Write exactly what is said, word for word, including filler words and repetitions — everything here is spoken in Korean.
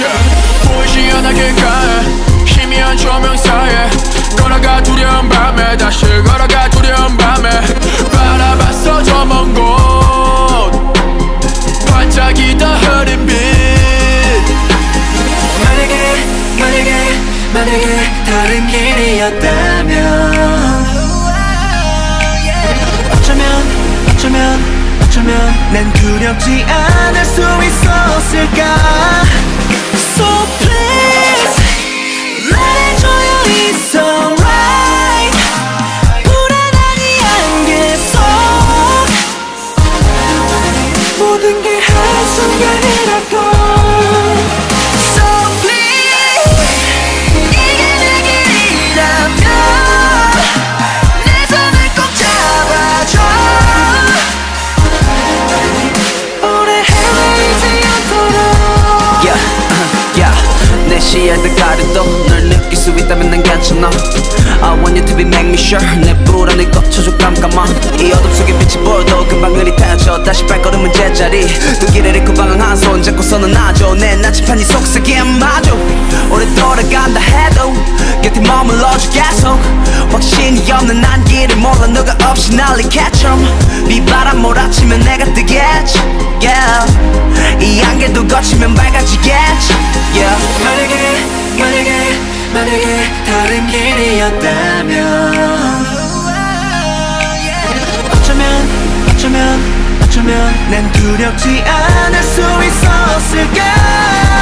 보이지 않아 길가에 희미한 조명 사이에 걸어가 두려운 밤에 다시 걸어가 두려운 밤에 바라봤어 저 먼 곳 반짝이다 흐린 빛 만약에 만약에 만약에 다른 길이었다면 어쩌면 어쩌면 어쩌면 난 두렵지 않을 수 있었을까. So please 말해줘요 it's alright. 불안한 이 안개 속 모든 게 한순간이라도 So please 이게 내 길이라면 내 손을 꼭 잡아줘. 오래 헤매이지 않도록 Yeah, uh, yeah. 내 시야를 가려도 널 느낄 수 있다면 난 괜찮아. I want you to be make me sure. 내 불안을 꺾쳐줘 깜깜아. 이 어둠 속에 빛이 보여도 금방 흐릿해져. 다시 발걸음은 제자리 또 길을 잃고 방황 한 손 잡고서는 놔줘. 내 나침판이 속삭이에 맞아. 오래 돌아간다 해도 곁에 머물러줘 계속. 확신이 없는 난 길을 몰라 너가 없이 난리 catch'em. 비바람 몰아치면 내가 뜨겠지. Yeah. 이 안개도 거치면 밝아지겠지. Yeah. 만약에 만약에 만약에 다른 길이었다면 어쩌면 어쩌면 어쩌면 난 두렵지 않을 수 있었을까.